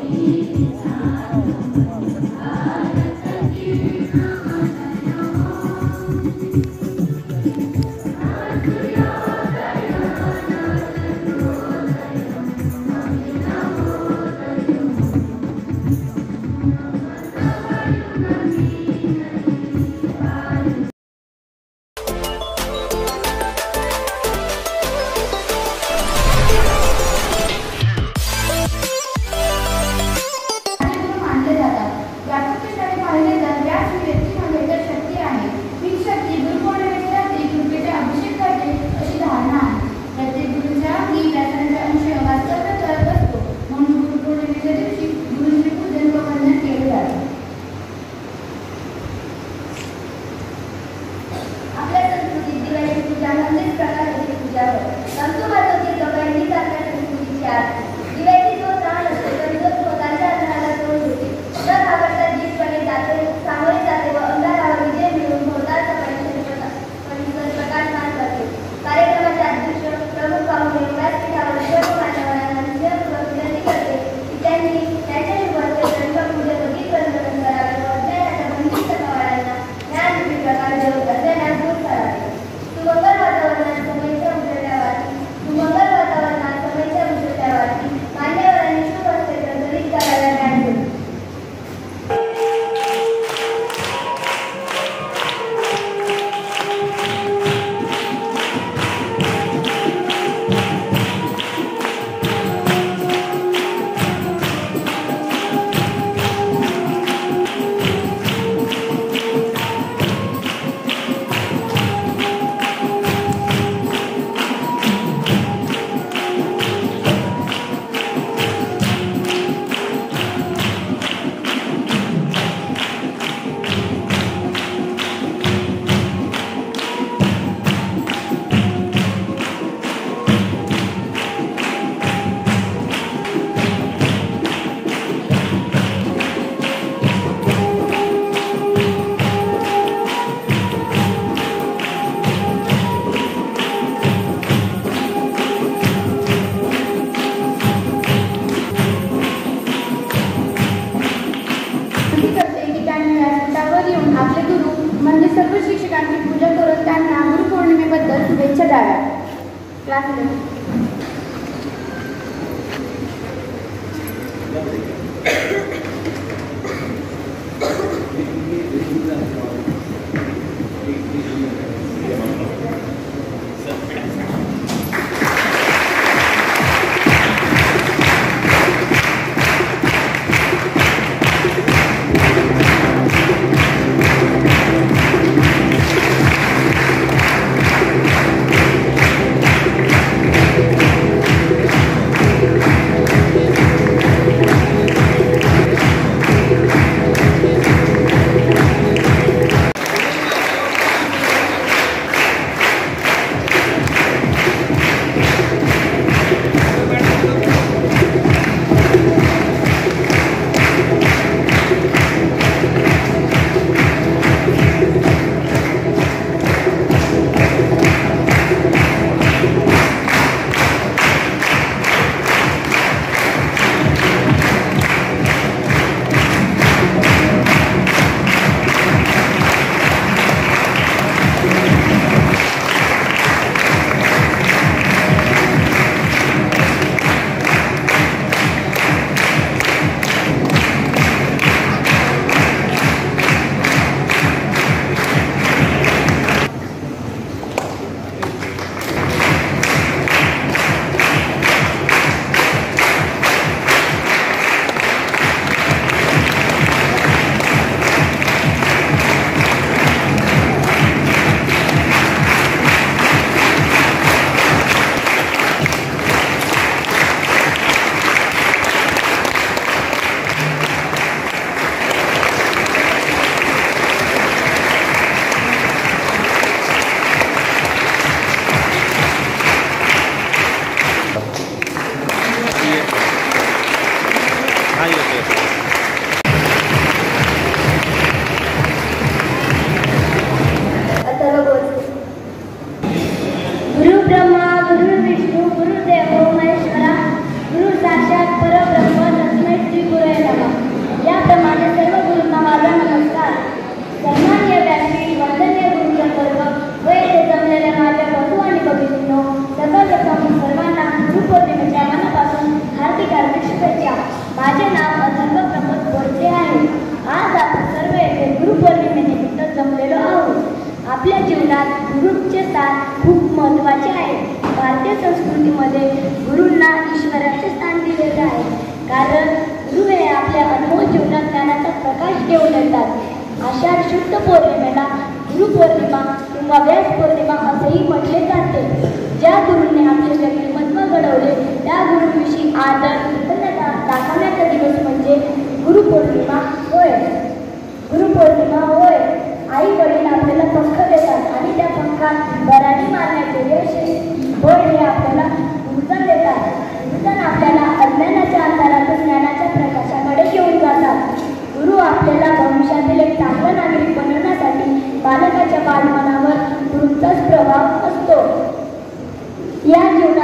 गुरु साक्षात परब्रह्म तस्मै श्री गुरु स्थान खूप महत्त्वाचे आहे. भारतीय संस्कृतीमध्ये गुरूंना ईश्वराचे स्थान दिलेले आहे. कारण गुरु हे आपल्या अनमोल जीवनात ज्ञानाचा प्रकाश घेऊन येतात. आषाढ शुद्ध पौर्णिमेला गुरुपौर्णिमा किंवा व्यास पौर्णिमा असेही म्हटले जाते. ज्या गुरूंनी आपले व्यक्तिमत्व घडवले त्या गुरूंविषयी आदर कृतज्ञता दाखवण्याचा दिवस म्हणजे गुरुपौर्णिमा होय. गुरुपौर्णिमा होय. आई वडील आपल्याला पंख देतात आणि त्या पंखात भरारी मारण्याचे यश होय हे आपल्याला गुरुजन देतात. गुरुजन आपल्याला अज्ञानाच्या अंधारातून ज्ञानाच्या प्रकाशाकडे घेऊन जातात. गुरु आपल्याला भविष्यातील एक चांगला नागरिक बनवण्यासाठी बालकाच्या बालमनावर गुरूंचाच प्रभाव असतो. या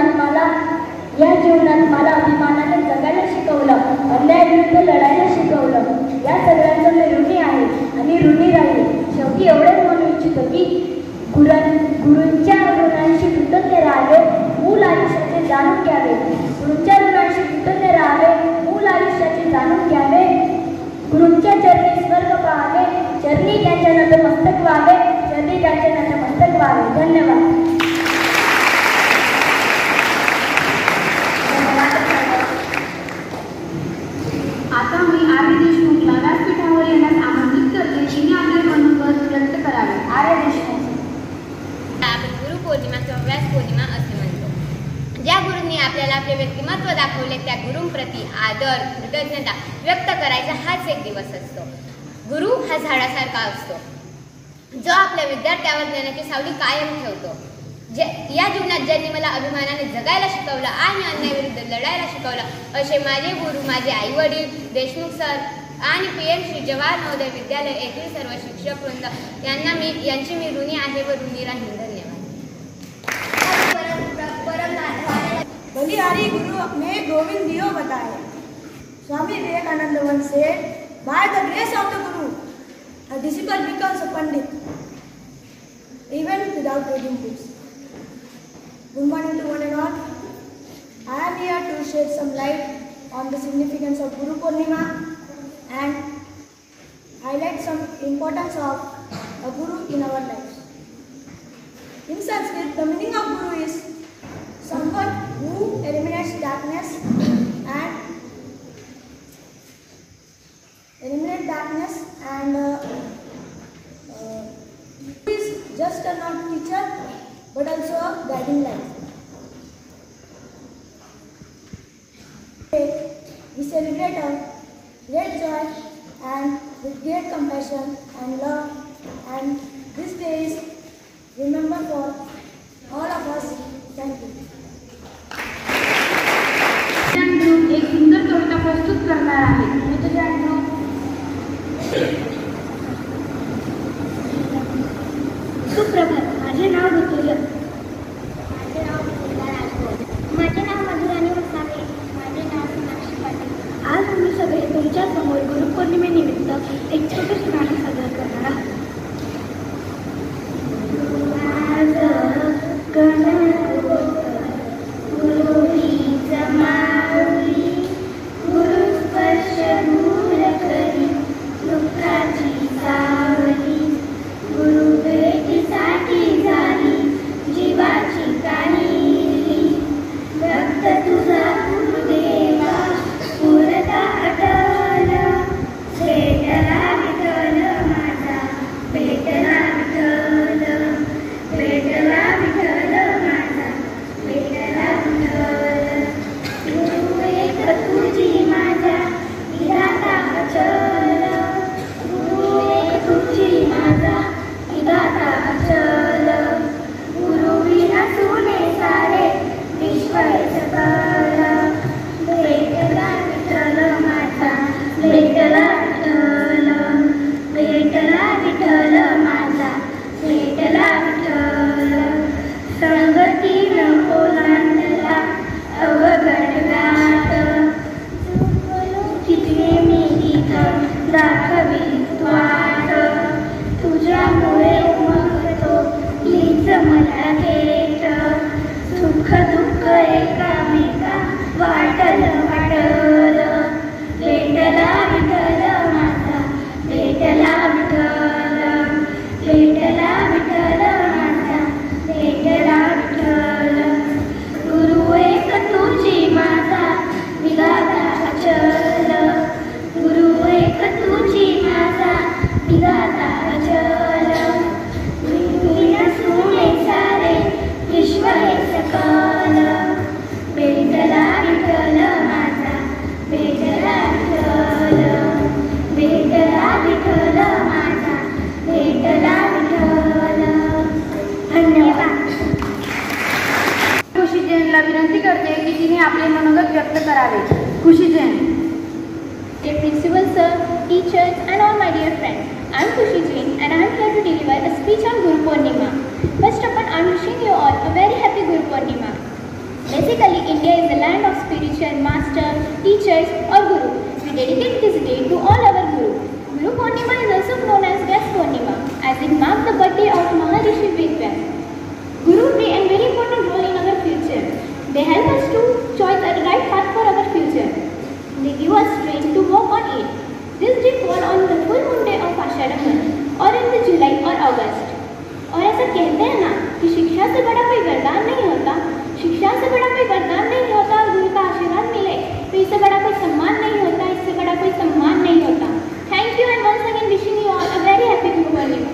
जीवनात मला अभिमानाने जगायला शिकवलं, अन्यायाविरुद्ध लढायला शिकवलं. या सगळ्यांचं मी ऋणी आहे आणि ऋणी राहील. शेवटी एवढेच म्हणू इच्छितो की गुरूंच्या ऋणांशी कृतज्ञ राहावे, मूल आयुष्याचे जाणून घ्यावे. गुरूंच्या ऋणांशी कृतज्ञ राहावे, मूल आयुष्याचे जाणून घ्यावे. गुरूंच्या चरणी स्वर्ग पाहावे, चरणी त्यांच्या नतमस्तक व्हावे, चरणी त्यांचे नतमस्तक व्हावे. धन्यवाद. आता मी आर्य देशमुखला व्यासपीठावर येण्यास आमंत्रित करते. तिने आपले मनोगत व्यक्त करावे. आर्य देशमुख. आपण गुरुपौर्णिमा किंवा व्यास पौर्णिमा असे म्हणतो. ज्या गुरूंनी आपल्याला आपले व्यक्तिमत्व दाखवले त्या गुरूंप्रती आदर कृतज्ञता व्यक्त करायचा हाच एक दिवस असतो. गुरु हा झाडासारखा असतो जो आपल्या विद्यार्थ्यावर ज्ञानाची सावली कायम ठेवतो. या जीवनात ज्यांनी मला अभिमानाने जगायला शिकवलं आणि अन्यायाविरुद्ध लढायला शिकवलं असे माझे गुरु, माझे आई वडील, देशमुख सर आणि PM श्री जवाहर नवोदय विद्यालय येथील सर्व शिक्षक वृंद यांची मी ऋणी आहे व ऋणी राहील. धन्यवाद. बलिहारी गुरु अपने गोविंद दियो बताए. Swami Vivekananda once said, by the grace of the Guru, a disciple becomes a pandit, even without reading books. Good morning to one and all. I am here to shed some light on the significance of Guru Purnima and highlight some importance of a Guru in our lives. In Sanskrit, the meaning of Guru is someone who eliminates darkness and is just a not teacher but also a guiding light. We celebrate a great joy and with great compassion and love, and this day is remembered for all of us. Thank you. एक सुंदर कविता प्रस्तुत करणार आहे. मी तुझ्या सुप्रभात. माझे नाव ऋतुजा. माझे नाव मधुराणी वसावे. माझे नाव सोनाक्षी पाटील. आज आम्ही सगळे तुमच्या समोर गुरुपौर्णिमेनिमित्त एक छोटेसे गाणं सादर करणार आहोत. तुझा आपले मनोगत व्यक्त करावे. खुशी Jain. Dear Principal Sir, teachers and all my dear friends, I am Khushi Jain and I am here to deliver a speech on Guru Purnima. First of all, I am wishing you all a very happy Guru Purnima. Basically, India is the land of spiritual master, teachers or Guru. We dedicate this day to all our Guru. Guru Purnima is also known as Vyas Purnima, as it marks the birthday of Maharishi Vyas. Guru play a very important role in our future. They help us to choose a right path for our future. They give us strength to walk on it. This day fall on the full moon day of Ashadha month or in the July or August. और ऐसा कहते हैं ना कि शिक्षा से बड़ा कोई वरदान नहीं होता, शिक्षा से बड़ा कोई वरदान नहीं होता और गुरु का आशीर्वाद मिले तो इससे बड़ा कोई सम्मान नहीं होता, इससे बड़ा कोई सम्मान नहीं होता. Thank you and once again wishing you all a very happy Guru Purnima.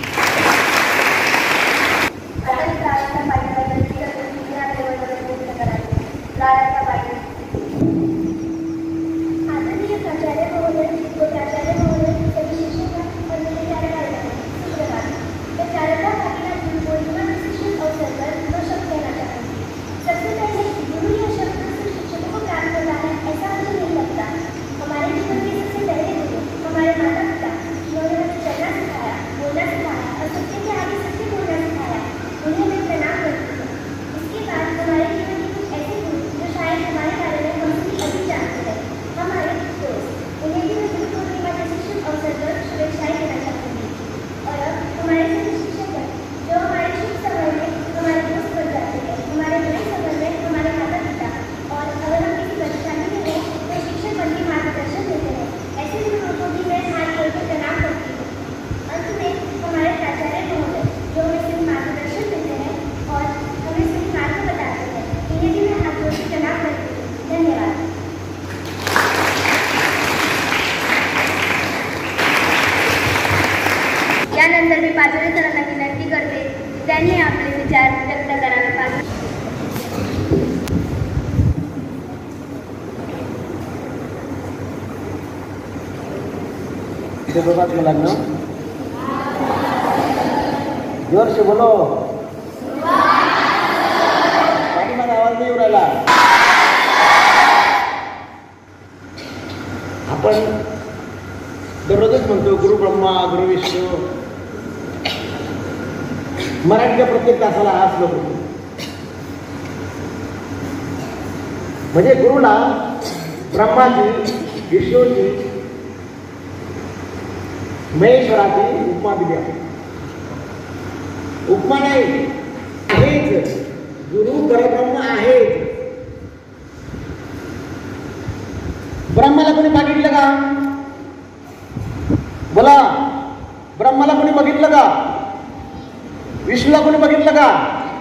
यानंतर मी पाचोळे सरांना विनंती करते त्यांनी आपले विचार व्यक्त करावे. लगना जोर से बोलो. पाठीमागे आवाज नाही येऊ राहिला. आपण दररोजच म्हणतो गुरु ब्रह्मा गुरु विष्णू. मराठीच्या प्रत्येक तासाला हा श्लोक होतो. म्हणजे गुरुला ब्रह्माची विष्णूची महेश्वराची उपमा दिली आहे. उपमा नाही, आहेच. गुरु परब्रह्म आहेच. ब्रह्माला कोणी बघितलं का? बोला. ब्रह्माला कोणी बघितलं का? विष्णूला कोणी बघितलं का?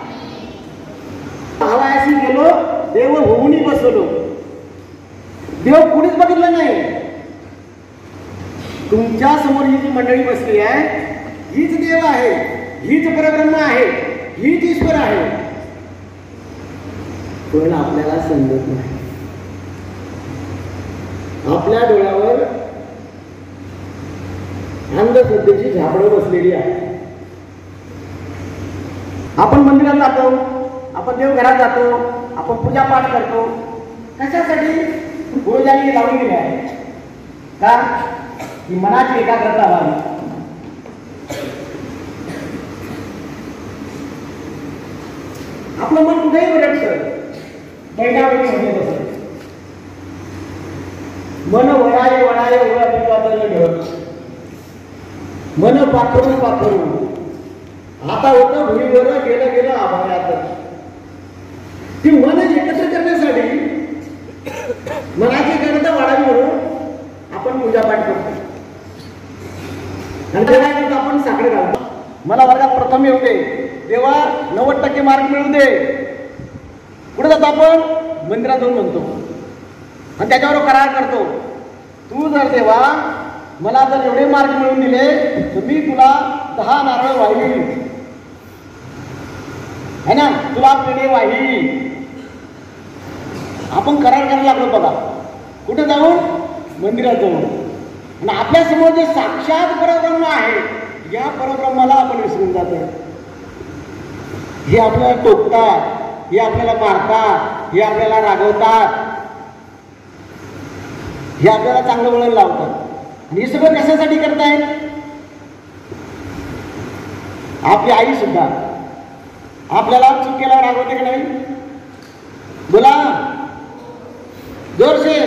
हवायाशी गेलो देव होऊनी बसलो. देव कुणीच बघितलं नाही. तुमच्या समोर ही जी मंडळी बसली आहे हीच देव आहे, हीच परब्रह्म आहे, हीच ईश्वर आहे. पण आपल्याला समजत नाही. आपल्या डोळ्यावर अंधश्रद्धेची झापडं बसलेली आहे. आपण मंदिरात जातो, आपण देवघरात जातो, आपण पूजापाठ करतो. कशासाठी? गुरुजांनी लावून दिले आहे का? की मनाची एकाग्रता व्हावी. आपलं मन कुठेही भटकतं, बैठाबैठी होते बसत. मन वळाये वळाये वळ ढळ. मन पाखरू पाखरू आता होतं भुईवर गेलं गेलं आभाळात. ती मन एकत्र करण्यासाठी मनाची एकाग्रता वाढावी म्हणून आपण पूजापाठ करतो. आणि काय करतो? आपण साखर घालतो. मला वर्गात प्रथम येऊ दे देवा, 90% मार्क मिळू दे. पुढे जातो आपण मंदिरात जाऊन म्हणतो आणि त्याच्यावर करार करतो. तू जर देवा मला जर एवढे मार्क मिळवून दिले तर मी तुला 10 नारळ वाहिली है ना, तुला पेढे वाहिली. आपण करार करायला लागलो बघा. कुठे जाऊन? मंदिरात जाऊन. आणि आपल्या समोर जे साक्षात परब्रह्म आहे या परब्रह्माला आपण विसरून जातो. हे आपल्याला टोकतात, हे आपल्याला मारतात, हे आपल्याला रागवतात, हे आपल्याला चांगलं वळण लावतात. आणि हे सगळं कशासाठी करतायत? आपली आई सुद्धा आपल्याला चुकीला रागवते की नाही? बोला जोरसे.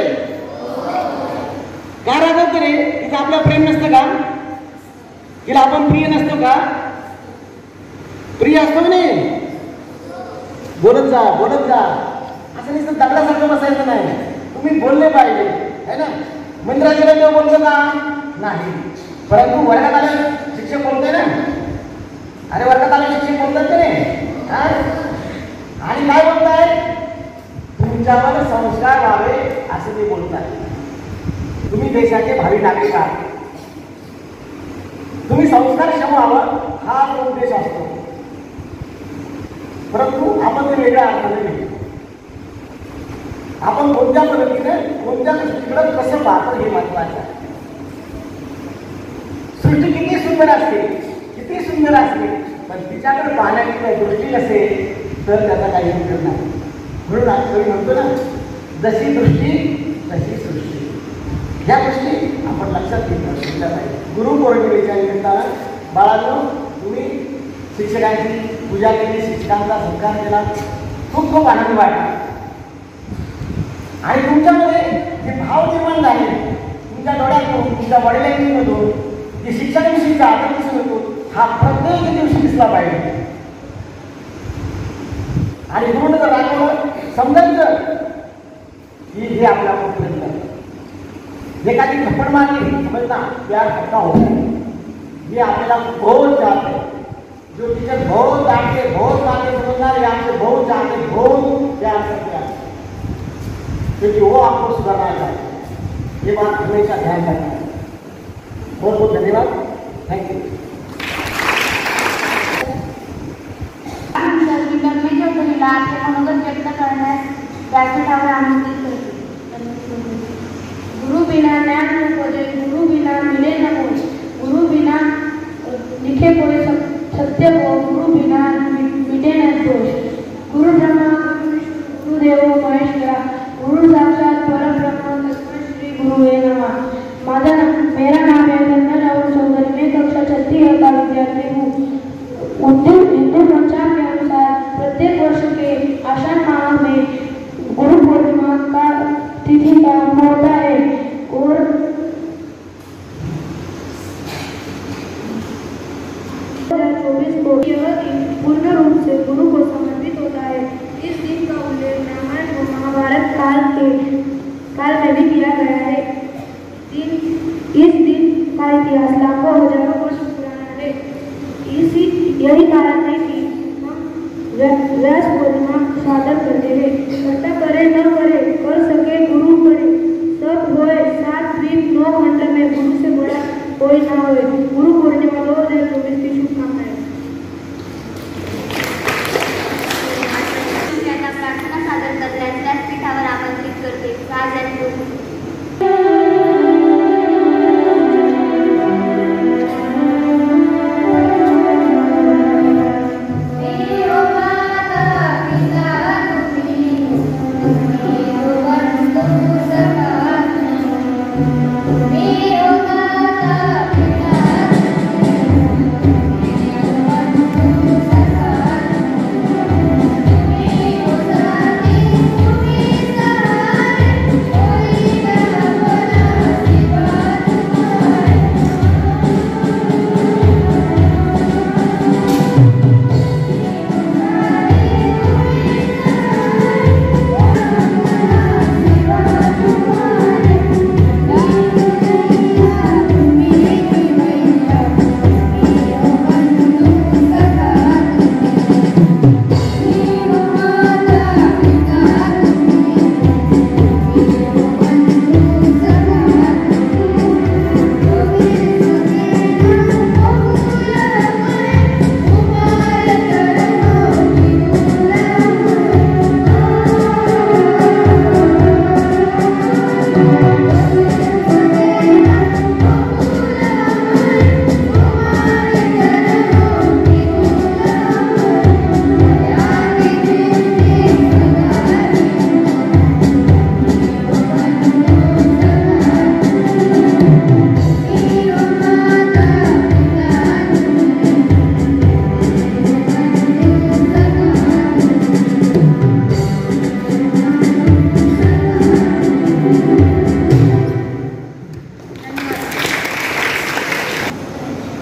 का रागवते रे? तिचं आपलं प्रेम नसतं का? तिला आपण प्रिय नसतो का? प्रिय असतो की नाही? बोलत जा बोलत जा, असं नुसतं दगडासारखं बसायचं नाही. तुम्ही बोलले पाहिजे है ना. मंदिरात गेलं तेव्हा बोलतो का? नाही. परंतु वर्गात आले शिक्षक बोलतोय ना. अरे वर्गात आले शिक्षक बोलतात की नाही? आणि काय बोलताय? तुमच्यावर संस्कार व्हावे असे ते बोलतात. तुम्ही देशाचे भावी नागरिक आहात, तुम्ही संस्कारक्षम व्हावं हा तो उद्देश असतो. परंतु आपण ते वेगळ्या अर्थाने घेतो. आपण कोणत्या पद्धतीने कोणत्या गोष्टीकडे कसं पाहतो हे महत्वाचं आहे. सृष्टी किती सुंदर असते, किती सुंदर असते, पण तिच्याकडे पाहण्याची दृष्टी नसेल तर त्याचा काही उपयोग नाही. म्हणून आज कवी म्हणतो ना, जशी दृष्टी तशी सृष्टी. ह्या गोष्टी आपण लक्षात घेतल्या पाहिजे. गुरुपौर्णिमेच्या निमित्तानं बाळांनो, तुम्ही शिक्षकांची पूजा केली, शिक्षकांचा सत्कार केला, खूप खूप आनंद वाटला. आणि तुमच्यामध्ये जे भाव निर्माण झाले, तुमच्या डोळ्यातून तुमच्या वडिलांमधून जे शिक्षकांविषयीचा आदर दिसून येतो, हा प्रत्येक दिवशी दिसला पाहिजे. आणि गुरुनं जर राखवलं समजायचं की हे आपल्या मोठं एखादी थप्पड मारली समजता प्यार हक्का हो, ये आपल्याला बहुत चाहते, जो टीचर बहुत डांटते बहुत मारते समझना ये आपसे बहुत चाहते, बहुत प्यार करते हैं, क्योंकि वो आपको सुधारना चाहते. ये बात हमेशा ध्यान रखना है. बहुत बहुत धन्यवाद. Thank you. आपले मनोगत व्यक्त करण्यास व्यासपीठावर आमंत्रित करते. गुरु बिना ज्ञान न खोजे, गुरु बिना मिले न खोज, गुरु बिना लिखे कोई सत्य हो, गुरु बिना मिटे न दोष. गुरु ब्रह्मा गुरु विष्णु गुरुदेव महेश्वरा, गुरु साक्षात परब्रह्म तस्मै श्री गुरुवे नमः. मेरा नाम है धन्य राहुल चौधरी. मैं कक्षा 6 का विद्यार्थी हूँ. हिंदू पंचांग के अनुसार प्रत्येक वर्ष के आषाढ़ माह में गुरु पूर्णिमा का तिथि का होता है और को यह दिन पूर्ण रूप से गुरु को समर्पित होता है. इस दिन का उल्लेख रामायण और महाभारत काल में भी किया गया है. इस दिन का इतिहास लाखों हजारों वर्ष पुराना है. यही कारण है कि हम व्यास पूर्णिमा सादर करते हैं. कर्ता करे न करे, कर सके गुरु करे, सब होए सात द्वीप 9 खंड में, गुरु से बड़ा कोई ना होए. गुरु पूर्णिमा 2024 की शुभकामनाएं. प्रार्थना सादर करण्यास व्यासपीठावर आमंत्रित करते.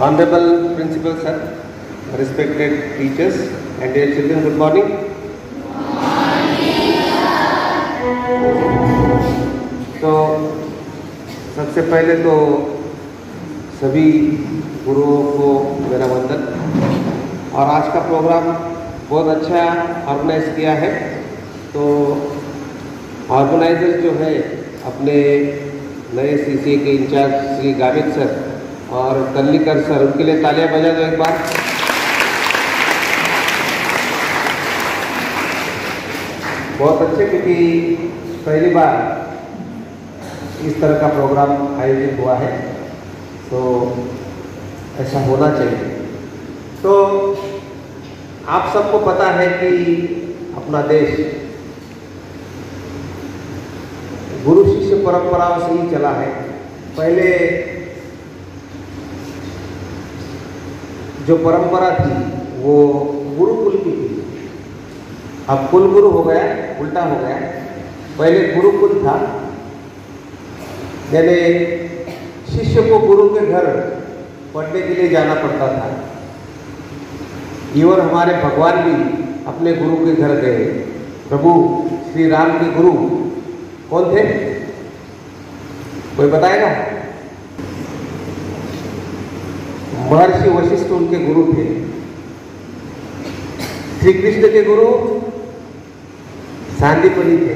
Honorable Principal Sir, respected teachers and dear children, good morning. तो सबसे पहले तो सभी गुरुओं को मेरा वंदन। और आज का प्रोग्राम बहुत अच्छा ऑर्गेनाइज किया है। तो ऑर्गेनाइजर जो है अपने नए सीसीए के इंचार्ज श्री गावित सर और कल्लीकर सर, उनके लिए तालियां बजा दो एक बार। बहुत अच्छे, क्योंकि पहली बार इस तरह का प्रोग्राम आयोजित हुआ है, तो ऐसा होना चाहिए। तो आप सबको पता है कि अपना देश गुरु शिष्य परंपराओं से ही चला है। पहले जो परंपरा थी वो गुरुकुल की थी, अब कुल गुरु हो गया, उल्टा हो गया। पहले गुरुकुल था, यानी शिष्य को गुरु के घर पढ़ने के लिए जाना पड़ता था। इवन हमारे भगवान भी अपने गुरु के घर गए। प्रभु श्री राम के गुरु कौन थे, कोई बताएगा? महर्षि वशिष्ठ उनके गुरु थे। श्री कृष्ण के गुरु सांदीपनि थे।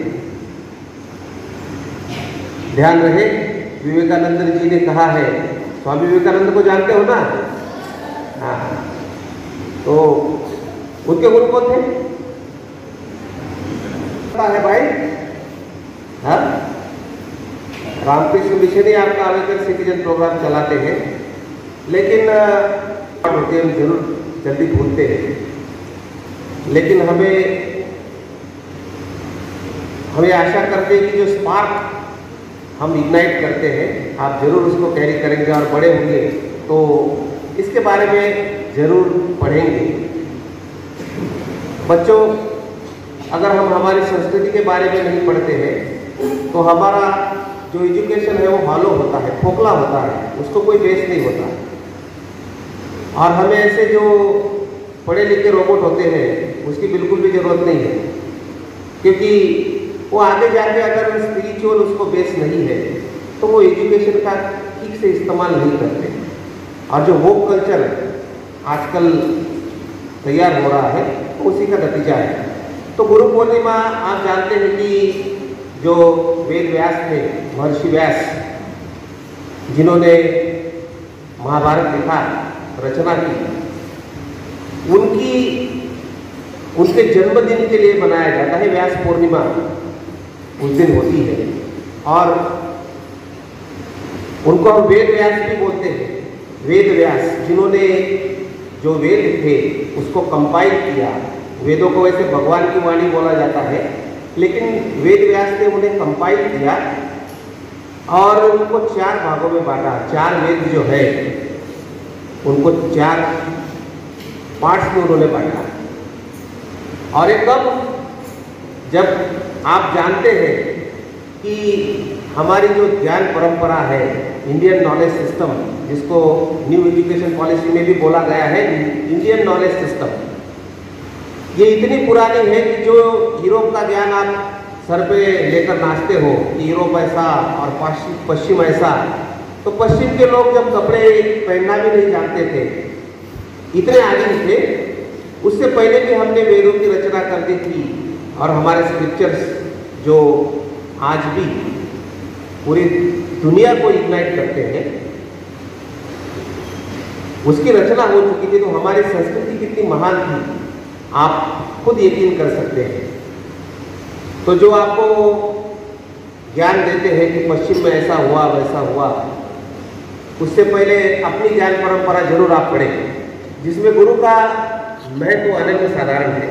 ध्यान रहे, विवेकानंद जी ने कहा है, स्वामी विवेकानंद को जानते हो ना? हाँ, तो उनके गुरु कौन थे, पता है भाई? हाँ, रामकृष्ण मिशन ही आपका अवेकन सिटीजन प्रोग्राम चलाते हैं, लेकिन होते हम जरूर जल्दी भूलते हैं। लेकिन हमें आशा करते हैं कि जो स्पार्क हम इग्नाइट करते हैं, आप जरूर उसको कैरी करेंगे और बड़े होंगे तो इसके बारे में जरूर पढ़ेंगे। बच्चों, अगर हम हमारी संस्कृति के बारे में नहीं पढ़ते हैं तो हमारा जो एजुकेशन है वो हॉलो होता है, खोखला होता है, उसको कोई बेस नहीं होता। और हमें ऐसे जो पढ़े लिखे रोबोट होते हैं उसकी बिल्कुल भी ज़रूरत नहीं है, क्योंकि वो आगे जाके अगर स्पिरिचुअल उसको बेस नहीं है तो वो एजुकेशन का ठीक से इस्तेमाल नहीं करते। और जो वोक कल्चर आजकल तैयार हो रहा है तो उसी का नतीजा है। तो गुरु पूर्णिमा आप जानते हैं कि जो वेद व्यास थे, महर्षि व्यास, जिन्होंने महाभारत लिखा, रचना की, उनके जन्मदिन के लिए मनाया जाता है व्यास पूर्णिमा। उस दिन होती है और उनको हम वेद व्यास भी बोलते हैं। वेद व्यास, जिन्होंने जो वेद थे उसको कंपाइल किया। वेदों को वैसे भगवान की वाणी बोला जाता है, लेकिन वेद व्यास ने उन्हें कंपाइल किया और उनको 4 भागों में बांटा। 4 वेद जो है उनको 4 पार्ट्स में उन्होंने बांटा। और एकदम जब आप जानते हैं कि हमारी जो ज्ञान परंपरा है, इंडियन नॉलेज सिस्टम, जिसको न्यू एजुकेशन पॉलिसी में भी बोला गया है इंडियन नॉलेज सिस्टम, ये इतनी पुरानी है कि जो यूरोप का ज्ञान आप सर पे लेकर नाचते हो कि यूरोप ऐसा और पश्चिम ऐसा, तो पश्चिम के लोग जब कपड़े पहनना भी नहीं जानते थे, इतने आगे नहीं थे। उससे पहले भी हमने वेदों की रचना कर दी थी और हमारे स्क्रिप्चर्स जो आज भी पूरी दुनिया को इग्नाइट करते हैं, उसकी रचना हो चुकी थी। तो हमारी संस्कृति कितनी महान थी आप खुद यकीन कर सकते हैं। तो जो आपको ज्ञान देते हैं कि पश्चिम में ऐसा हुआ वैसा हुआ, उससे पहले अपनी ज्ञान परंपरा जरूर आप पढ़ें, जिसमें गुरु का महत्व अनन्य साधारण है।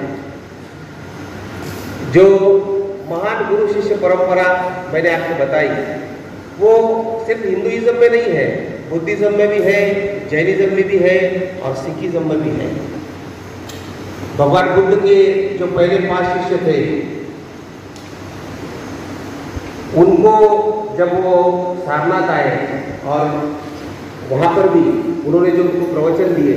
जो महान गुरु शिष्य परंपरा मैंने आपको बताई, वो सिर्फ हिंदुइज्म में नहीं है, बुद्धिज्म में भी है, जैनिज्म में भी है और सिखिज्म में भी है। भगवान बुद्ध के जो पहले 5 शिष्य थे, उनको जब वो सारनाथ आए और वहाँ पर भी उन्होंने जो उनको प्रवचन दिए,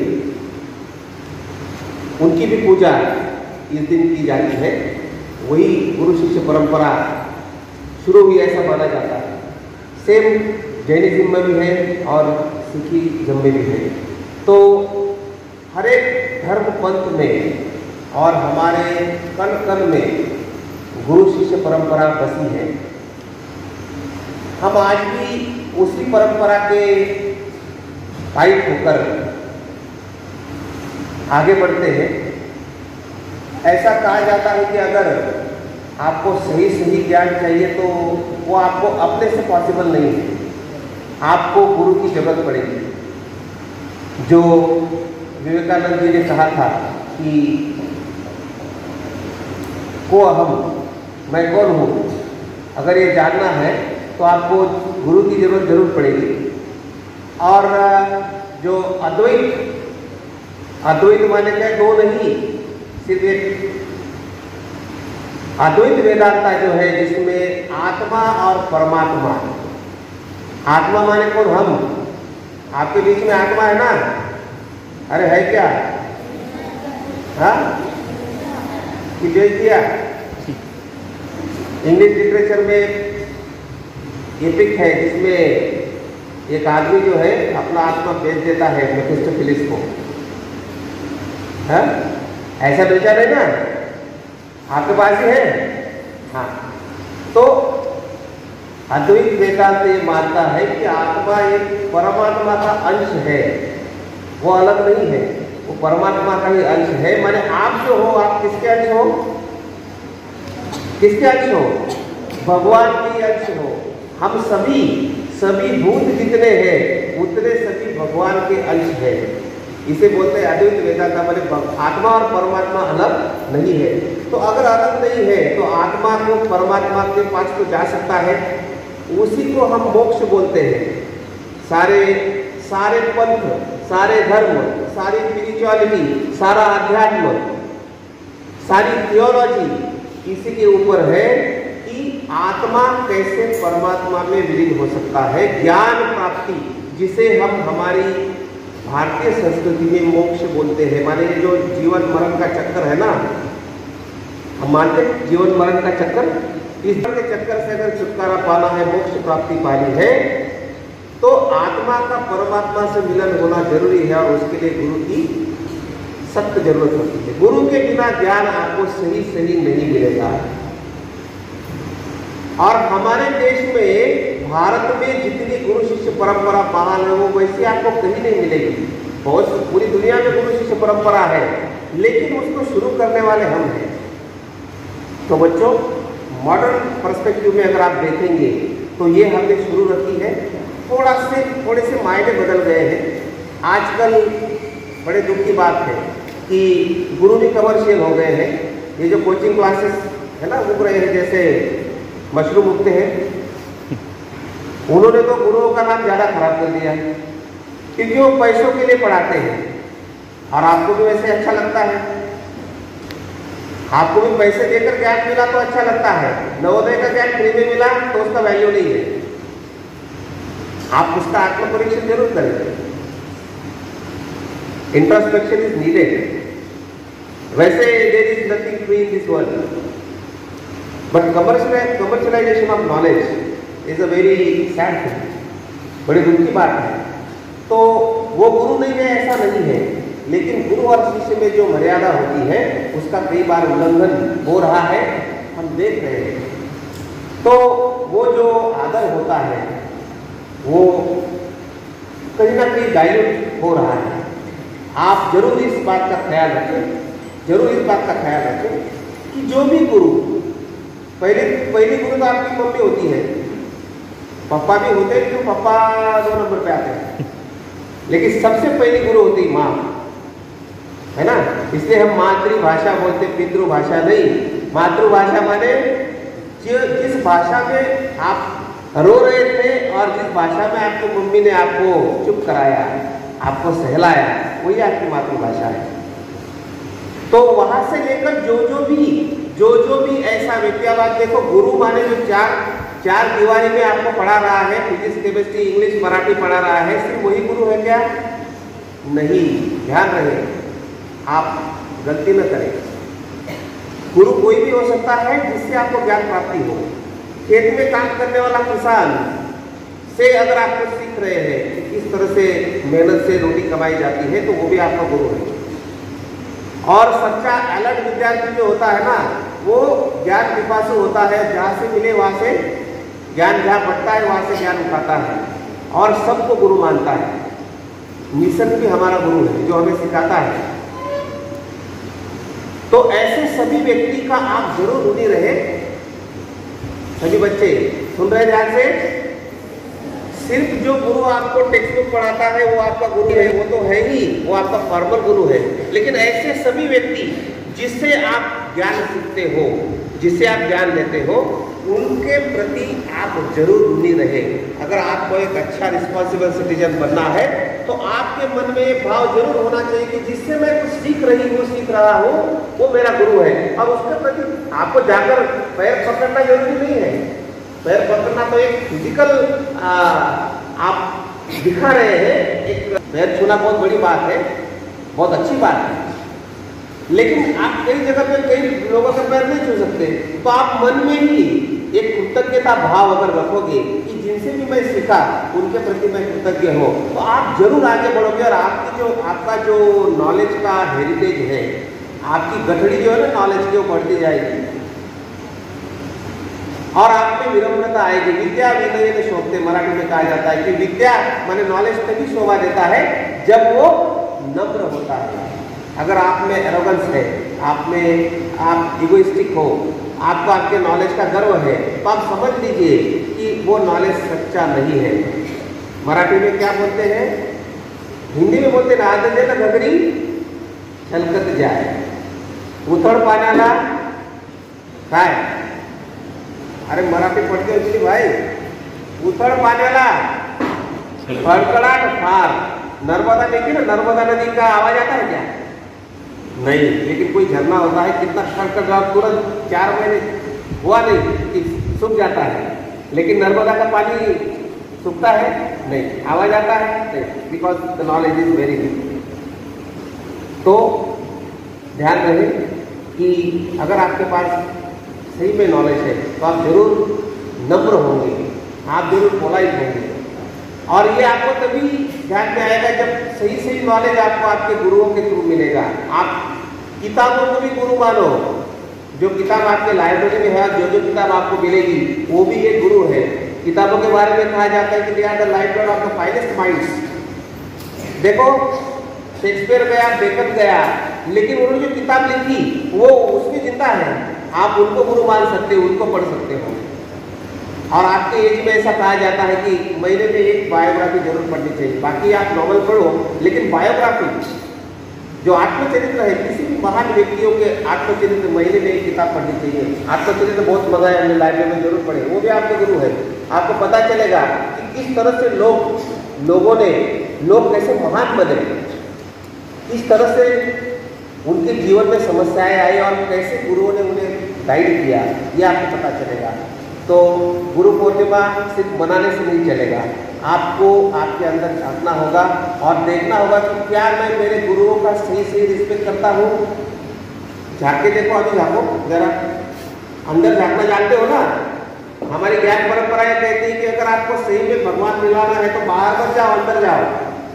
उनकी भी पूजा इस दिन की जाती है। वही गुरु शिष्य परंपरा शुरू हुई ऐसा माना जाता है। सेम जैनिज्म में भी है और सिखिज्म में भी है। तो हर एक धर्म पंथ में और हमारे कण कण में गुरु शिष्य परंपरा बसी है। हम आज भी उसी परंपरा के पाइप होकर आगे बढ़ते हैं। ऐसा कहा जाता है कि अगर आपको सही सही ज्ञान चाहिए तो वो आपको अपने से पॉसिबल नहीं है, आपको गुरु की जरूरत पड़ेगी। जो विवेकानंद जी ने कहा था कि को अहम, मैं कौन हूँ, अगर ये जानना है तो आपको गुरु की जरूरत जरूर पड़ेगी। और जो अद्वैत माने क्या, दो नहीं, सिर्फ एक अद्वैत वेदांता जो है जिसमें आत्मा और परमात्मा, आत्मा माने कौन, हम, आपके बीच में आत्मा है ना, अरे है क्या, हाँ कि भेज दिया। इंग्लिश लिटरेचर में एपिक है जिसमें एक आदमी जो है अपना आत्मा बेच देता है मेफिस्टोफेलिस को, हाँ ऐसा बेचा नहीं ना, आपके पास ही है। हाँ, तो अद्वैत वेदांत ये मानता है कि आत्मा एक परमात्मा का अंश है, वो अलग नहीं है, वो परमात्मा का ही अंश है। माने आप जो हो, आप किसके अंश हो, किसके अंश हो, भगवान के अंश हो। हम सभी भूत जितने हैं उतने सभी भगवान के अंश है। इसे बोलते हैं अद्वैत वेदांत, माने आत्मा और परमात्मा अलग नहीं है। तो अगर अलग नहीं है तो आत्मा को परमात्मा के पास तो जा सकता है, उसी को हम मोक्ष बोलते हैं। सारे पंथ, सारे धर्म, सारी स्पिरिचुअलिटी, सारा अध्यात्म, सारी थियोलॉजी इसी के ऊपर है कि आत्मा कैसे परमात्मा में विलीन हो सकता है। ज्ञान प्राप्ति, जिसे हम हमारी भारतीय संस्कृति में मोक्ष बोलते हैं। माने ये जो जीवन मरण का चक्कर है ना, हम मानते हैं जीवन मरण का चक्कर, इस के चक्कर से अगर छुटकारा पाना है, मोक्ष प्राप्ति पानी है, तो आत्मा का परमात्मा से मिलन होना जरूरी है और उसके लिए गुरु की सख्त जरूरत होती है। गुरु के बिना ज्ञान आपको सही नहीं मिलेगा। और हमारे देश में, भारत में जितनी गुरु शिष्य परंपरा बहाल है वो वैसी आपको कहीं नहीं मिलेगी। बहुत पूरी दुनिया में गुरु शिष्य परंपरा है, लेकिन उसको शुरू करने वाले हम हैं। तो बच्चों, मॉडर्न पर्सपेक्टिव में अगर आप देखेंगे तो ये हमने शुरू रखी है। थोड़े से मायने बदल गए हैं। आजकल बड़े दुख की बात है कि गुरु भी कमर्शियल हो गए हैं। ये जो कोचिंग क्लासेस है ना उग रहे हैं, जैसे मशरूम उगते हैं, उन्होंने तो गुरुओं का नाम ज़्यादा खराब कर दिया है, क्योंकि वो पैसों के लिए पढ़ाते हैं। और आपको भी वैसे अच्छा लगता है, आपको भी पैसे देकर ज्ञान मिला तो अच्छा लगता है। नवोदय का ज्ञान फ्री में मिला तो उसका वैल्यू नहीं है। आप उसका आत्म परीक्षण जरूर करें। Introspection is needed. वैसे there is nothing free in this world, but commercialization of knowledge is a very sad thing. बड़ी दुख की बात है। तो वो गुरु नहीं है ऐसा नहीं है, लेकिन गुरु और शिष्य में जो मर्यादा होती है उसका कई बार उल्लंघन हो रहा है, हम देख रहे हैं। तो वो जो आदर होता है वो कहीं ना कहीं डाइल्यूट हो रहा है। आप जरूर इस बात का ख्याल रखें, जरूर इस बात का ख्याल रखें कि जो भी गुरु, पहली गुरु तो आपकी मम्मी होती है, पापा भी होते हैं, तो पापा 2 नंबर पे आते हैं, लेकिन सबसे पहली गुरु होती माँ, है ना। इसलिए हम मातृभाषा बोलते, पितृभाषा नहीं। मातृभाषा माने जिस भाषा में आप रो रहे थे और जिस भाषा में आपकी मम्मी ने आपको चुप कराया, आपको सहलाया, वही आपकी मातृभाषा है। तो वहां से लेकर जो भी ऐसा व्यक्ति, अब आप देखो गुरु माने जो चार दीवारी में आपको पढ़ा रहा है, फिजिक्स केमिस्ट्री इंग्लिश मराठी पढ़ा रहा है, सिर्फ वही गुरु है क्या? नहीं, ध्यान रहे, आप गलती न करें। गुरु कोई भी हो सकता है जिससे आपको ज्ञान प्राप्ति हो। खेत में काम करने वाला किसान से अगर आप कुछ सीख रहे हैं कि किस तरह से मेहनत से रोटी कमाई जाती है, तो वो भी आपका गुरु है। और सच्चा अलर्ट विद्यार्थी जो होता है ना, वो ज्ञान पिपासु होता है, जहाँ से मिले वहाँ से ज्ञान, जहाँ बढ़ता है वहाँ से ज्ञान उठाता है और सबको गुरु मानता है। मिशन भी हमारा गुरु है जो हमें सिखाता है। तो ऐसे सभी व्यक्ति का आप जरूर ऋणी रहे। सभी बच्चे सुन रहे ध्यान से। सिर्फ जो गुरु आपको टेक्स्ट बुक पढ़ाता है वो आपका गुरु है, वो तो है ही, वो आपका फॉर्मल गुरु है। लेकिन ऐसे सभी व्यक्ति जिससे आप ज्ञान सीखते हो, जिससे आप ज्ञान लेते हो, उनके प्रति आप जरूर ऋणी रहे। अगर आपको एक अच्छा रिस्पॉन्सिबल सिटीजन बनना है तो आपके मन में ये भाव जरूर होना चाहिए कि जिससे मैं कुछ सीख रहा हूँ वो मेरा गुरु है। अब उसके प्रति आपको जाकर पैर पकड़ना जरूरी नहीं है। पैर पकड़ना तो एक फिजिकल आप दिखा रहे हैं, एक पैर छूना बहुत बड़ी बात है, बहुत अच्छी बात है। लेकिन आप कई जगह पे कई लोगों के पैर नहीं छू सकते, तो आप मन में ही एक कृतज्ञता भाव अगर रखोगे कि जिनसे भी मैं सीखा उनके प्रति मैं कृतज्ञ हो, तो आप जरूर आगे बढ़ोगे। और आपका जो नॉलेज का हेरिटेज है, आपकी गठड़ी जो है ना नॉलेज की, वो बढ़ती जाएगी और आप में विनम्रता आएगी। विद्या विनयेन शोभते, मराठी में कहा जाता है कि विद्या माने नॉलेज तभी शोभा देता है जब वो नम्र होता है। अगर आप में एरोगेंस है, आप इगोइस्टिक हो, आपको आपके नॉलेज का गर्व है, तो आप समझ लीजिए कि वो नॉलेज सच्चा नहीं है। मराठी में क्या बोलते हैं, हिंदी में बोलते ना, आदत ना घगरी छलकत जाए, उथड़ पाण्याला काय, अरे मराठी पढ़ते होती भाई, उथड़ पाण्याला खड़खड़ाहट फार। नर्मदा देखिए ना, नर्मदा नदी का आवाज आता है क्या? नहीं। लेकिन कोई झरना होता है, कितना खड़खड़ाहट, तुरंत 4 महीने हुआ नहीं कि सूख जाता है। लेकिन नर्मदा का पानी सूखता है नहीं, आवाज आता है नहीं, because the knowledge is very deep. तो ध्यान रहे कि अगर आपके पास सही में नॉलेज है तो आप जरूर नम्र होंगे, आप जरूर पोलाइट होंगे। और ये आपको तभी ध्यान में आएगा जब सही नॉलेज आपको आपके गुरुओं के थ्रू मिलेगा। आप किताबों को भी गुरु मानो, जो किताब आपके लाइब्रेरी में है, जो किताब आपको मिलेगी वो भी एक गुरु है। किताबों के बारे में कहा जाता है कि they are the library of the finest minds. देखो शेक्सपियर गया, बेकन गया, लेकिन उन्होंने जो किताब लिखी वो उसमें जिंदा है। आप उनको गुरु मान सकते हो, उनको पढ़ सकते हो। और आपके एज में ऐसा कहा जाता है कि महीने में एक बायोग्राफी जरूर पढ़नी चाहिए। बाकी आप नॉवल पढ़ो, लेकिन बायोग्राफी जो आत्मचरित्र है, किसी भी महान व्यक्तियों के आत्मचरित्र महीने में एक किताब पढ़नी चाहिए। आत्मचरित्र बहुत मजा है, हमने लाइब्रेरी में जरूर पढ़े, वो भी आपके गुरु है। आपको पता चलेगा कि किस तरह से लोग कैसे महान बने, किस तरह से उनके जीवन में समस्याएं आई और कैसे गुरुओं ने उन्हें गाइड किया, ये आपको पता चलेगा। तो गुरु पूर्णिमा सिर्फ मनाने से नहीं चलेगा, आपको आपके अंदर झांकना होगा और देखना होगा कि क्या मैं मेरे गुरुओं का सही रिस्पेक्ट करता हूँ। झांक के देखो, अभी झाँको जरा, अंदर झांकना जानते हो ना। हमारी ज्ञान परंपराएं कहती है कि अगर आपको सही में भगवान मिलाना है तो बाहर मत जाओ, अंदर जाओ।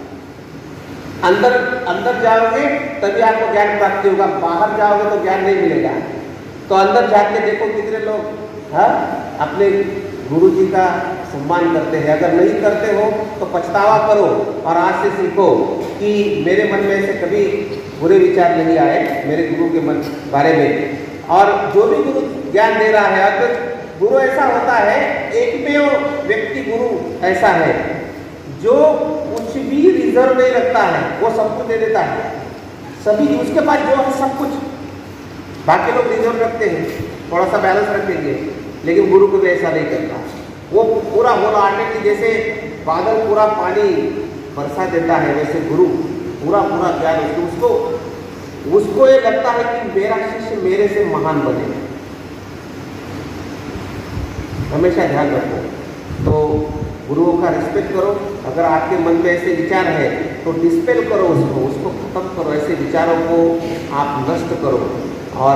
अंदर जाओगे तभी आपको ज्ञान प्राप्ति होगा, बाहर जाओगे तो ज्ञान नहीं मिलेगा। तो अंदर जाके देखो कितने लोग अपने गुरु जी का सम्मान करते हैं। अगर नहीं करते हो तो पछतावा करो और आज से सीखो कि मेरे मन में से कभी बुरे विचार नहीं आए मेरे गुरु के मन बारे में। और जो भी गुरु ज्ञान दे रहा है, अगर गुरु ऐसा होता है, एकमेव व्यक्ति गुरु ऐसा है जो कुछ भी रिजर्व नहीं रखता है, वो सब कुछ दे देता है। सभी उसके पास जो है सब कुछ, बाकी लोग रिजर्व रखते हैं, थोड़ा सा बैलेंस रखेंगे, लेकिन गुरु को भी ऐसा नहीं करता। वो पूरा होल हार्टेडली, जैसे बादल पूरा पानी बरसा देता है, वैसे गुरु पूरा ज्ञान उसको ये लगता है कि मेरा शिष्य मेरे से महान बने। हमेशा ध्यान रखो। तो गुरुओं का रिस्पेक्ट करो। अगर आपके मन में ऐसे विचार है तो डिस्पेल करो उसको खत्म करो, ऐसे विचारों को आप नष्ट करो और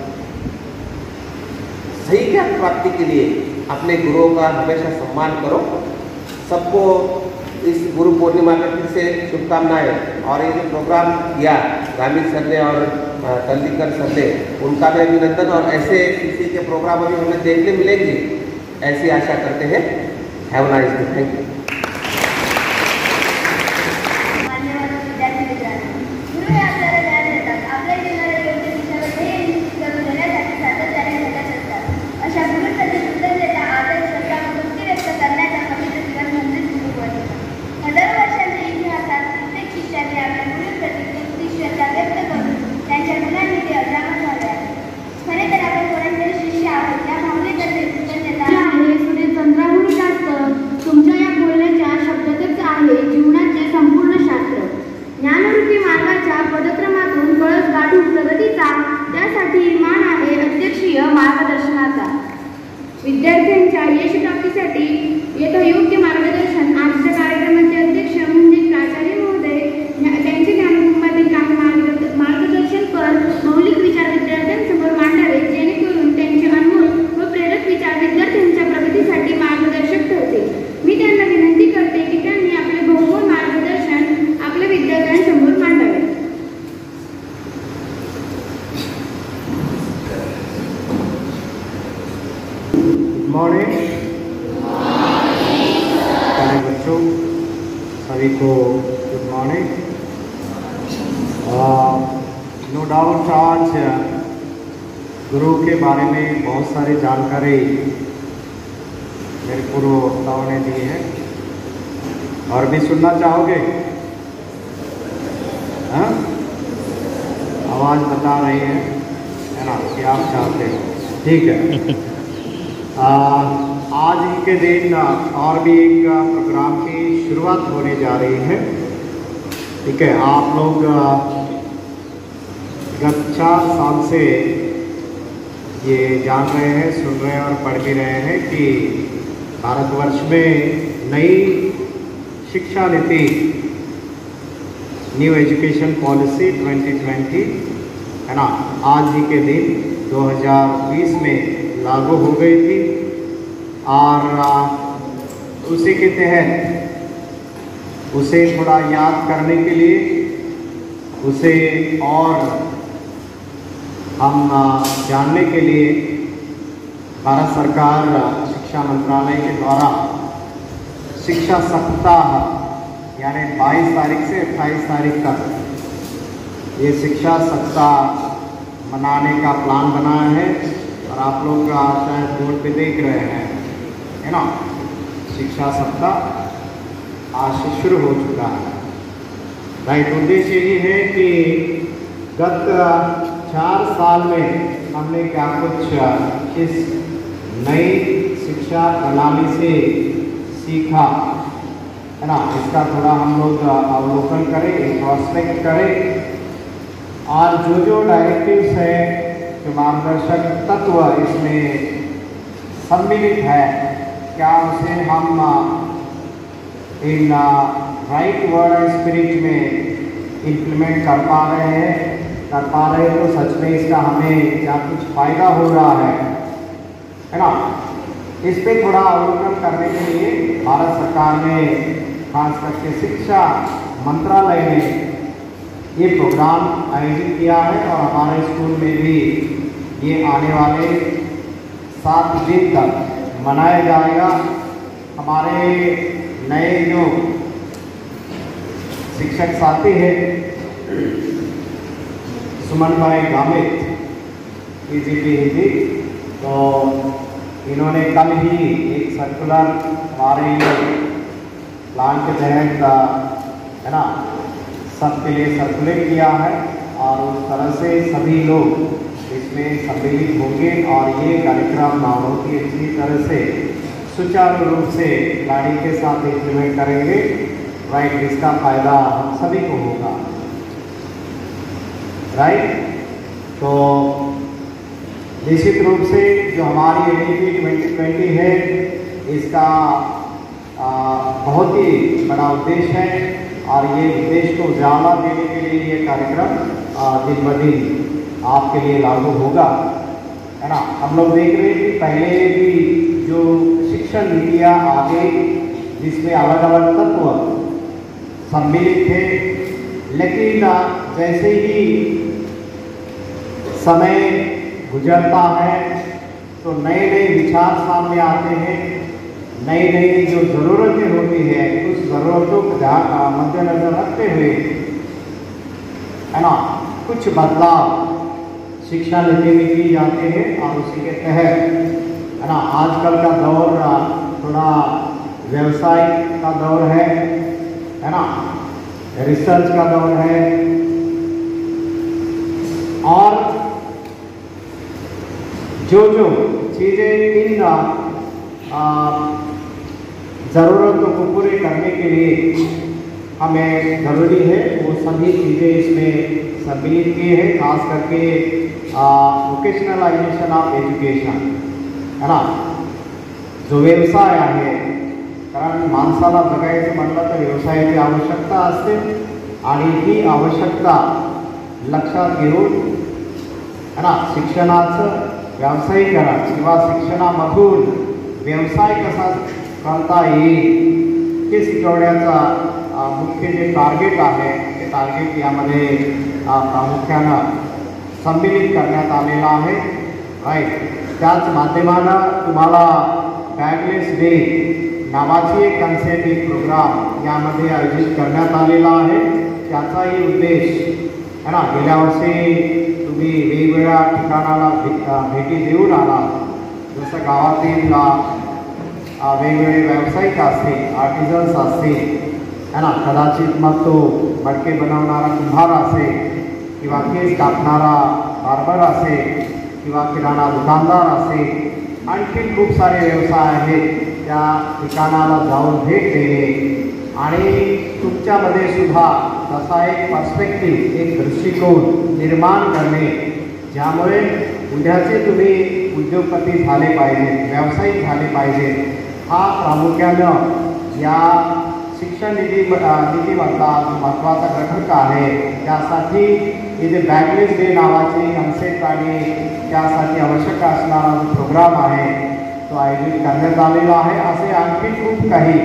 सही ज्ञान प्राप्ति के लिए अपने गुरुओं का हमेशा सम्मान करो। सबको इस गुरु पूर्णिमा में फिर से शुभकामनाएं। और ये जो प्रोग्राम किया गामित सर ने और तंदीकर सर ने, उनका भी अभिनंदन। और ऐसे किसी के प्रोग्राम अभी हमें देखने मिलेंगे ऐसी आशा करते हैं। Have a nice day. Thank you. मान्यवर विद्यार्थी मित्रांनो, गुरु हे आपल्याला ज्ञान देतात, आपल्या जीवनाला योग्य दिशेवर ध्येय निश्चित करून देण्यासाठी सातत्याने झटत असतात। अशा गुरुंप्रती कृतज्ञता, आदर, श्रद्धा व भक्ती व्यक्त करण्याचा पवित्र दिवस म्हणजे गुरुपौर्णिमा। हजारो वर्षांच्या इतिहासात प्रत्येक शिष्याने आपल्या गुरुंप्रती भक्ती, श्रद्धा व्यक्त करून त्यांच्या गुणांनी ते अजामित झाले आहे। खरे तर आपण कोणाचे शिष्य आहोत या भावनेतर्फे कृतज्ञता आहे। सुमारे 15 जास्त तुमच्या या बोलण्याच्या शब्दातच आहे जीवनाचे संपूर्ण शास्त्र। ज्ञानरूपी मार्गाच्या पदक्रमातून कळस गाठून प्रगतीचा त्यासाठी मान आहे अध्यक्षीय मार्गदर्शनाचा। विद्यार्थ्यांच्या यश प्राप्तीसाठी यथोयोग्य मार्गदर्शन आजच्या कार्यक्रमाचे अध्यक्ष म्हणजे प्राचार्य महोदय त्यांचे ज्ञानकुंभातील काही मार्गदर्शन कर मौलिक विचार विद्यार्थ्यांसमोर मांडावे, जेणेकरून त्यांचे अनमोल व प्रेरक विचार विद्यार्थ्यांच्या प्रगतीसाठी मार्गदर्शक ठरते। मी त्यांना विनंती करते की त्यांनी आपले बहुमोल मार्गदर्शन आपल्या विद्यार्थ्यांसमोर मांडावे। मॉर्निंग प्यारे बच्चों, सभी को गुड मॉर्निंग। नो डाउट आज गुरु के बारे में बहुत सारी जानकारी मेरे पूर्व वक्ताओं ने दी है। और भी सुनना चाहोगे? हाँ, आवाज़ बता रही है ना कि आप चाहते हो। ठीक है। आज ही के दिन और भी एक प्रोग्राम की शुरुआत होने जा रही है। ठीक है, आप लोग गत 4 साल से ये जान रहे हैं, सुन रहे हैं और पढ़ भी रहे हैं कि भारतवर्ष में नई शिक्षा नीति न्यू एजुकेशन पॉलिसी 2020 है ना, आज ही के दिन 2020 में लागू हो गई थी। और उसी के तहत उसे थोड़ा याद करने के लिए उसे और हम जानने के लिए भारत सरकार शिक्षा मंत्रालय के द्वारा शिक्षा सप्ताह यानी 22 तारीख से 28 तारीख तक ये शिक्षा सप्ताह मनाने का प्लान बनाया है। और आप लोग शायद बोर्ड पे देख रहे हैं, है ना, शिक्षा सप्ताह आज से शुरू हो चुका है। राइट, उद्देश्य ये है कि गत 4 साल में हमने क्या कुछ इस नई शिक्षा प्रणाली से सीखा, है ना, इसका थोड़ा हम लोग अवलोकन करें, इंट्रोस्पेक्ट करें। और जो जो डायरेक्टिव्स है, जो मार्गदर्शक तत्व इसमें सम्मिलित है, क्या उसे हम in right word and spirit में इम्प्लीमेंट कर पा रहे हैं, तो सच में इसका हमें क्या कुछ फायदा हो रहा है ना। इस पे थोड़ा अवलोकन करने के लिए भारत सरकार ने खास करके शिक्षा मंत्रालय ने ये प्रोग्राम आयोजित किया है। और हमारे स्कूल में भी ये आने वाले 7 दिन तक मनाया जाएगा। हमारे नए जो शिक्षक साथी हैं सुमन भाई गामित PGP हिंदी, तो इन्होंने कल ही एक सर्कुलर हमारे प्लान के तहत है ना सबके लिए सर्कुलेट किया है। और उस तरह से सभी लोग इसमें सम्मिलित होंगे और ये कार्यक्रम बहुत ही अच्छी तरह से सुचारू रूप से गाड़ी के साथ इम्प्लीमेंट करेंगे। राइट, इसका फायदा हम सभी को होगा। राइट, तो निश्चित रूप से जो हमारी NEP 2020 है इसका बहुत ही बड़ा उद्देश्य है और ये उद्देश्य को उजाला देने के लिए ये कार्यक्रम दिन ब दिन आपके लिए लागू होगा, है ना। हम लोग देख रहे हैं कि पहले भी जो शिक्षण नीतियाँ आ गई जिसमें अलग अलग तत्व सम्मिलित थे, लेकिन जैसे ही समय गुजरता है तो नए नए विचार सामने आते हैं, नई नई जो ज़रूरतें होती है उस ज़रूरतों को मद्देनजर रखते हुए, है ना, कुछ बदलाव शिक्षा नीति में किए जाते हैं और उसी के तहत, है ना, आजकल का दौर थोड़ा व्यवसाय का दौर है ना, रिसर्च का दौर है और जो चीज़ें इन ज़रूरतों को पूरे करने के लिए हमें ज़रूरी है वो सभी चीज़ें इसमें सम्मिलित किए हैं, खास करके वोकेशनलायझेशन ऑफ एज्युकेशन, है ना, जो व्यवसाय आहे, कारण माणसाला जगायचं म्हटलं तर व्यवसायाची आवश्यकता असते आणि ही आवश्यकता लक्षात घेऊन, है ना, शिक्षणाचं व्यावसायीकरण किंवा शिक्षणामधून व्यवसाय कसा करता येईल हे शिकवण्याचा मुख्य जे टार्गेट आहे ते टार्गेट यामध्ये प्रामुख्यानं सम्मिलित करण्यात आलेलं आहे, राईट। त्याच माध्यमानं तुम्हाला बॅगलेस डे नावाची एक कन्सेप्ट प्रोग्राम यामध्ये आयोजित करण्यात आलेला आहे। त्याचाही उद्देश, है ना, गेल्या वर्षी तुम्ही वेगवेगळ्या ठिकाणाला भेटी देऊन आला, जसं गावातील वेगवेगळे व्यावसायिक असतील, आर्टिझन्स असतील, है ना, कदाचित मग तो मडके बनवणारा कुंभार असेल किंवा केस कापणारा बार्बर असेल किंवा किराणा दुकानदार असेल, आणखी खूप सारे व्यवसाय आहेत। त्या ठिकाणाला जाऊन भेट देणे आणि तुमच्यामध्ये सुद्धा तसा एक पर्स्पेक्टिव्ह, एक दृष्टिकोन निर्माण करणे, ज्यामुळे उद्याचे तुम्ही उद्योगपती झाले पाहिजे, व्यावसायिक झाले पाहिजे, हा प्रामुख्यानं या शिक्षण नीतीमधला महत्त्वाचा घटक आहे। त्यासाठी हे जे बॅगलेस डे नावाची कन्सेप्ट आणि त्यासाठी आवश्यक असणारा जो प्रोग्राम आहे तो आयोजित करण्यात आलेला आहे। असे आणखी खूप काही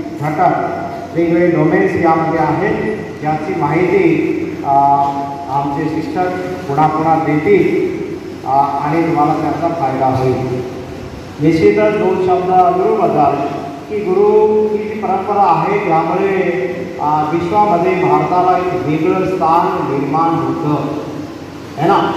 घटक वेगवेगळे डोमेन्स यामध्ये आहेत, ज्याची माहिती आमचे शिक्षक पुन्हा देतील आणि तुम्हाला त्याचा फायदा होईल। निश्चितच दोन शब्द गुरुबद्दल, की गुरु ही जी परंपरा आहे त्यामुळे विश्वामध्ये भारताला एक वेगळं स्थान निर्माण होतं, है ना।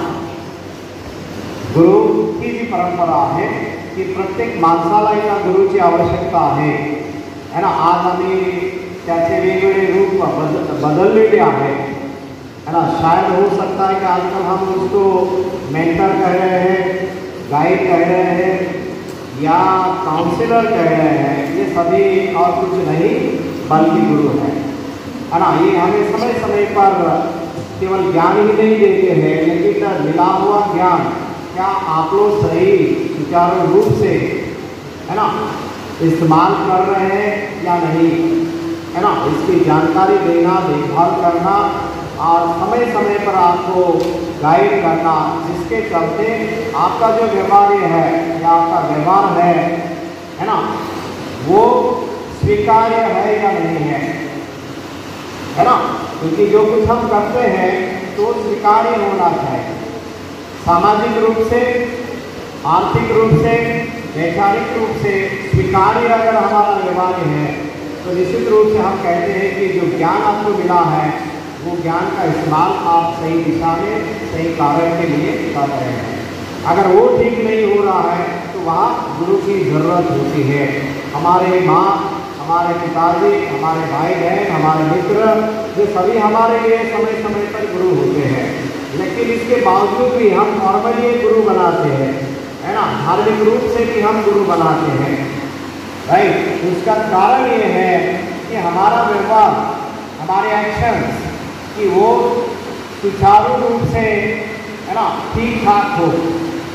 गुरु ही जी परंपरा आहे की प्रत्येक माणसाला या गुरुची आवश्यकता आहे, है ना। आज आम्ही त्याचे वेगवेगळे रूप बदललेले आहेत, है ना। शायद हो सकता है कि आजकल हम उसको मेंटर कह रहे हैं, गाइड कह रहे हैं या काउंसलर कह रहे हैं, ये सभी और कुछ नहीं बल्कि गुरु है ना। ये हमें समय समय पर केवल ज्ञान ही नहीं देते हैं, लेकिन मिला हुआ ज्ञान क्या आप लोग सही सुचारू रूप से, है ना, इस्तेमाल कर रहे हैं या नहीं, है ना, इसकी जानकारी देना, देखभाल करना और समय समय पर आपको गाइड करना, जिसके चलते आपका जो व्यवहार है या आपका व्यवहार है ना, वो स्वीकार्य है या नहीं है ना। क्योंकि जो कुछ हम करते हैं तो स्वीकार्य होना चाहिए, सामाजिक रूप से, आर्थिक रूप से, वैचारिक रूप से स्वीकार्य अगर हमारा व्यवहार है तो निश्चित रूप से हम कहते हैं कि जो ज्ञान आपको मिला है वो ज्ञान का इस्तेमाल आप सही दिशा में, सही कार्य के लिए कर रहे हैं। अगर वो ठीक नहीं हो रहा है तो वहाँ गुरु की ज़रूरत होती है। हमारे माँ, हमारे पिताजी, हमारे भाई बहन, हमारे मित्र, ये सभी हमारे लिए समय समय पर गुरु होते हैं, लेकिन इसके बावजूद भी हम नॉर्मली गुरु बनाते हैं, है ना, धार्मिक रूप से भी हम गुरु बनाते हैं, राइट। उसका कारण ये है कि हमारा व्यवहार, हमारे एक्शंस कि वो सुचारू रूप से, है ना, ठीक ठाक हो,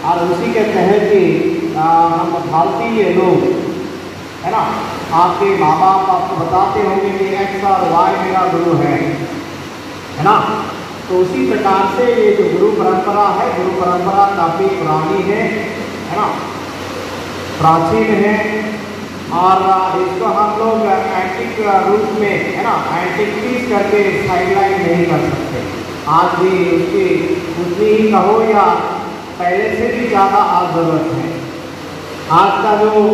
और उसी के तहत ही हम भारतीय लोग, है ना, आपके माँ बाप आपको बताते होंगे कि एक्स और वाई मेरा गुरु है ना। तो उसी प्रकार से ये जो गुरु परंपरा है, गुरु परंपरा काफ़ी पुरानी है ना, प्राचीन है, और इसको हम लोग एंटिक रूप में, है ना, एंटिक पीस करके साइडलाइन नहीं कर सकते। आज भी उसकी उतनी ही कहो या पहले से भी ज़्यादा आज ज़रूरत है। आज का जो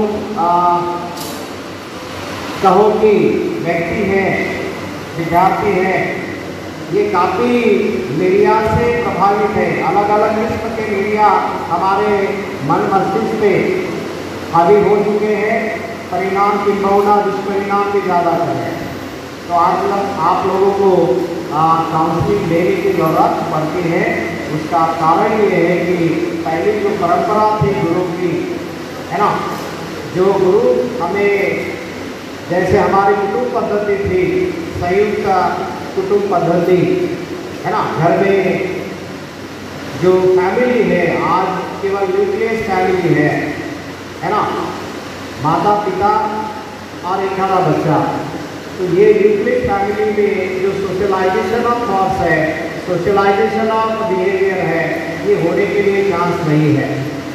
कहो कि व्यक्ति है, विद्यार्थी है, ये काफ़ी मीडिया से प्रभावित है। अलग अलग किस्म के मीडिया हमारे मन मस्तिष्क पे हावी हो चुके हैं, परिणाम की भावना दुष्परिणाम भी ज़्यादा है। तो आज आप लोगों को काउंसलिंग लेने की ज़रूरत पड़ती है। उसका कारण ये है कि पहले जो परंपरा थी गुरु की, है ना, जो गुरु हमें, जैसे हमारी कुटुंब पद्धति थी, संयुक्त कुटुंब पद्धति, है ना, घर में जो फैमिली है, आज केवल न्यूक्लियस फैमिली है ना, माता पिता और एक आधा बच्चा। तो ये न्यूक्लियस फैमिली में जो सोशलाइजेशन ऑफ थॉट्स है, सोशलाइजेशन ऑफ बिहेवियर है, ये होने के लिए चांस नहीं है।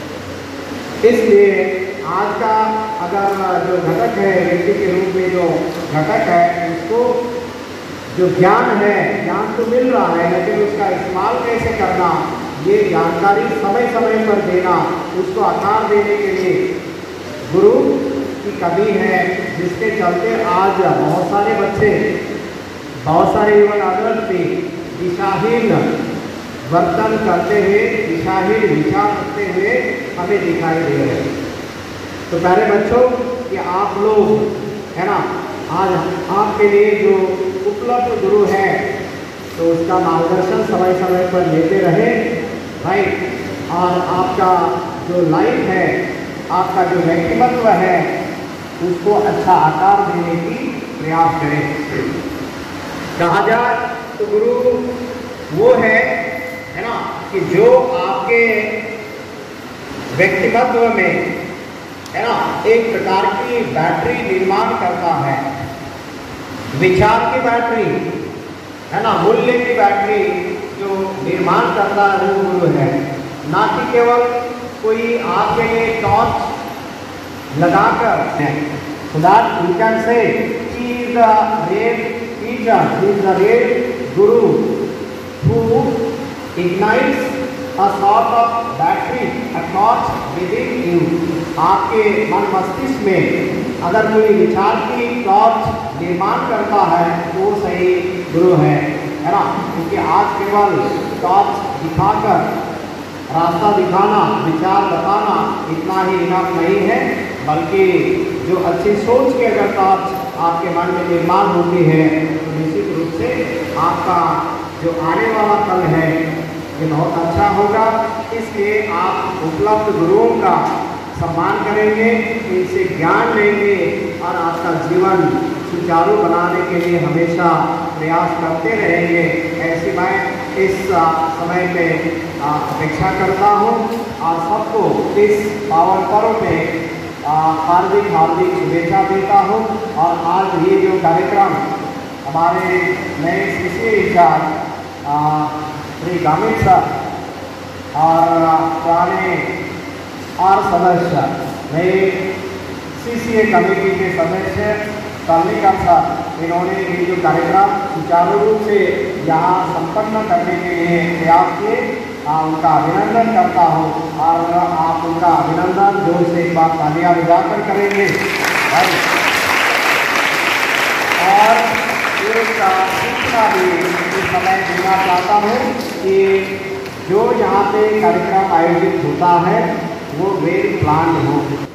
इसलिए आज का अगर जो घटक है, व्यक्ति के रूप में जो घटक है, उसको जो ज्ञान है, ज्ञान तो मिल रहा है, लेकिन उसका इस्तेमाल कैसे करना, ये जानकारी समय समय पर देना, उसको आकार देने के लिए गुरु की कमी है, जिसके चलते आज बहुत सारे बच्चे, बहुत सारे इवन अडल्ट भी दिशाहीन वर्तन करते हुए, दिशाहीन विचार करते हुए हमें दिखाई दे रहे हैं। तो प्यारे बच्चों, कि आप लोग, है ना, आज आपके लिए जो उपलब्ध गुरु है, तो उसका मार्गदर्शन समय समय पर लेते रहे, राइट। और आपका जो लाइफ है, आपका जो व्यक्तित्व है, उसको अच्छा आकार देने की प्रयास करें। कहा जाए तो गुरु वो है ना, कि जो आपके व्यक्तित्व में, है ना, एक प्रकार की बैटरी निर्माण करता है, विचार की बैटरी, है ना, मूल्य की बैटरी जो निर्माण करता है, वो गुरु है। ना कि केवल कोई आपके लिए टॉर्च लगाकर है। So that we can say he is the real teacher, he is the real guru who ignites a sort of battery, a torch within you. आपके मन मस्तिष्क में अगर कोई विचार की टॉर्च निर्माण करता है, तो सही गुरु है ना। क्योंकि आज केवल टॉर्च दिखाकर रास्ता दिखाना, विचार बताना इतना ही इनाम नहीं है, बल्कि जो अच्छी सोच के अगर टॉर्च आपके मन में निर्माण होती है, तो निश्चित रूप से आपका जो आने वाला कल है, ये बहुत अच्छा होगा। इसलिए आप उपलब्ध गुरुओं का सम्मान करेंगे, इनसे ज्ञान लेंगे और आपका जीवन सुचारू बनाने के लिए हमेशा प्रयास करते रहेंगे। ऐसी मैं इस समय में अपेक्षा करता हूँ और सबको इस पावन पर्व में हार्दिक हार्दिक शुभेच्छा देता हूँ। और आज ये जो कार्यक्रम हमारे नए CCA incharge Shri Gamit sir और पुराने और सदस्य, नए CCA कमेटी के सदस्य कर्णिकर सर, इन्होंने ये जो कार्यक्रम सुचारू रूप से यहाँ संपन्न करने के लिए प्रयास किए, उनका अभिनंदन करता हूँ। और आप उनका अभिनंदन जोर से एक बार तालियां बजाकर करेंगे। और एक सूचना भी इस समय देना चाहता हूँ कि जो यहाँ पे कार्यक्रम आयोजित होता है, वो वेल प्लान हो।